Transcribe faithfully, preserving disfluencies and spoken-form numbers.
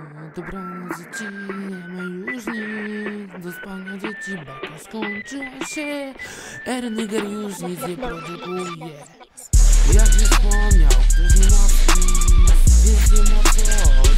Dobranoc dzieci, nie ma już nic do spania dzieci, baka skończyła się. Ernyger już nic nie produkuje. Jak już wspomniał, ktoś nie ma nic, więc nie ma co